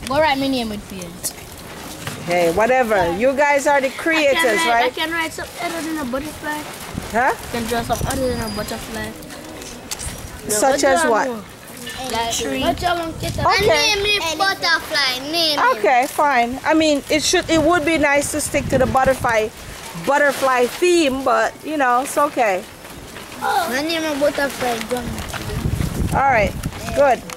Go write my name with paint. Hey, whatever. You guys are the creators, right? I can write something other than a butterfly. Huh? I can draw something other than a butterfly. Such as what? Like tree. Okay. Name it butterfly. Name it. Okay, fine. I mean, it would be nice to stick to the butterfly theme, but you know, it's okay. My name is butterfly. All right, good.